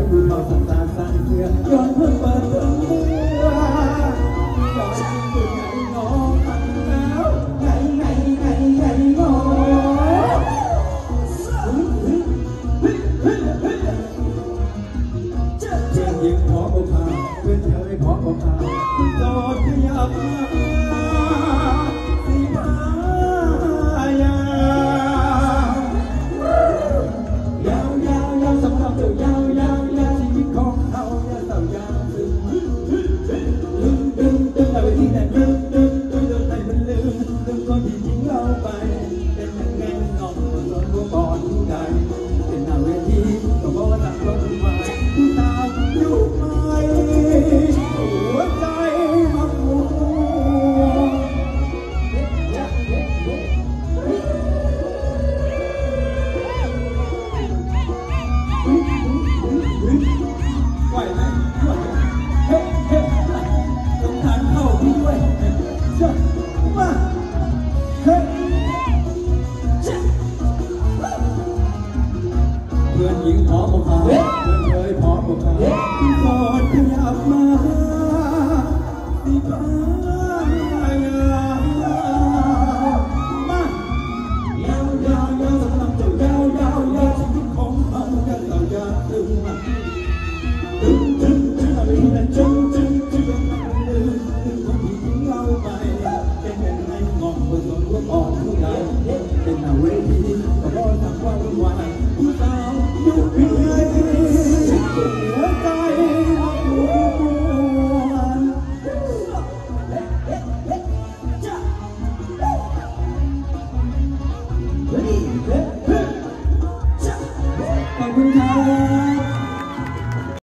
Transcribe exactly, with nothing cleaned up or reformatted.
ผู้เฒ่าสังสารสร้างเสือย้อนเพิ่งเปิดเพิ่งเมื่อย้อนจริงผู้ใหญ่งอพันแล้วไงไงไงไงงอเจ้าเจ้าหญิงขอบุพาเพื่อนเธอขอบุพาโดดขยับสีฟ้ายายาวยาวยาวสำหรับเจ้ายาวยาวยาวชีวิตของเขายาวเต่ายาวดึงดึงดึงดึงไปที่ไหนดึงดึงดึงดึงให้มันลืมดึงคนที่ทิ้งเราไปเป็นยังไงน้องคนโดนบัวบอลใดเป็นหน้าเวทีก็บอกว่าต่างคน